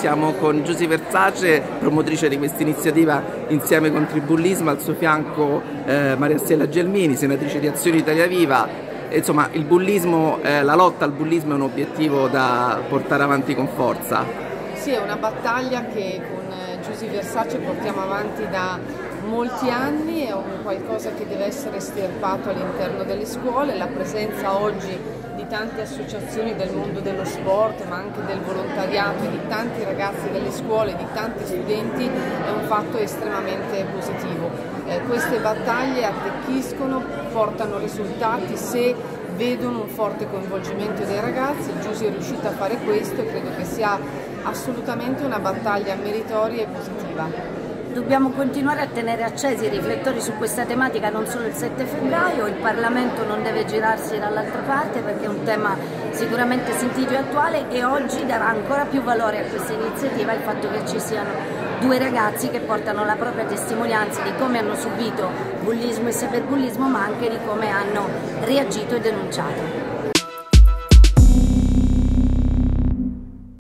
siamo con Giusy Versace, promotrice di questa iniziativa insieme con Tribullismo, al suo fianco Maria Stella Gelmini, senatrice di Azione Italia Viva. Insomma, il bullismo, la lotta al bullismo è un obiettivo da portare avanti con forza. Sì, è una battaglia che con Giusy Versace portiamo avanti da molti anni, è un qualcosa che deve essere estirpato all'interno delle scuole. La presenza oggi di tante associazioni del mondo dello sport, ma anche del volontariato, di tanti ragazzi delle scuole, di tanti studenti, è un fatto estremamente positivo. Queste battaglie arricchiscono, portano risultati se vedono un forte coinvolgimento dei ragazzi. Giusy è riuscita a fare questo e credo che sia assolutamente una battaglia meritoria e positiva. Dobbiamo continuare a tenere accesi i riflettori su questa tematica non solo il 7 febbraio, il Parlamento non deve girarsi dall'altra parte perché è un tema sicuramente sentito e attuale, e oggi darà ancora più valore a questa iniziativa il fatto che ci siano due ragazzi che portano la propria testimonianza di come hanno subito bullismo e cyberbullismo, ma anche di come hanno reagito e denunciato.